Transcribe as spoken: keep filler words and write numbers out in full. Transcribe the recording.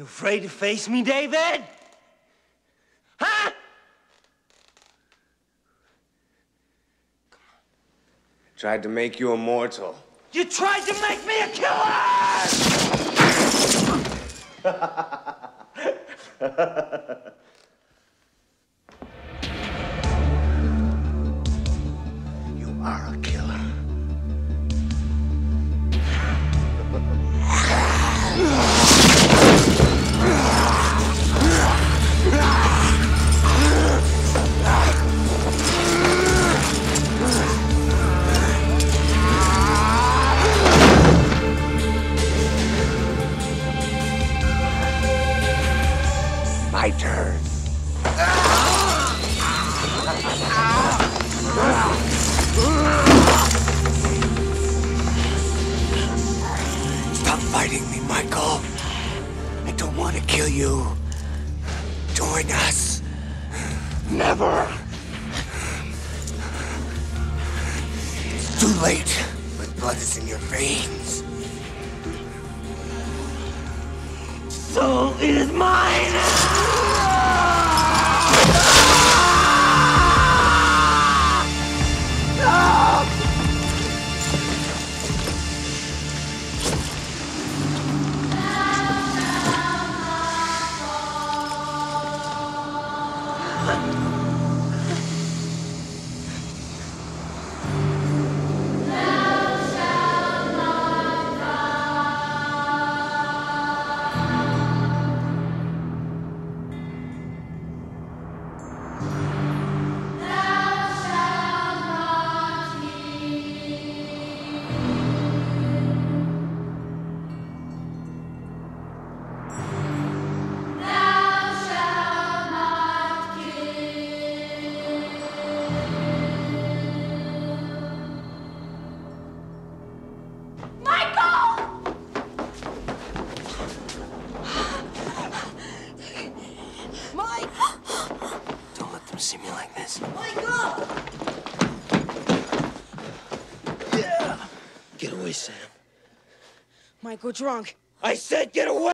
You afraid to face me, David? Huh? Tried to make you immortal. You tried to make me a killer! You are a killer. My turn. Stop fighting me, Michael. I don't want to kill you. Join us. Never. It's too late. My blood is in your veins. Soul is mine! See me like this. Michael! Yeah! Get away, Sam. Michael drunk. I said get away!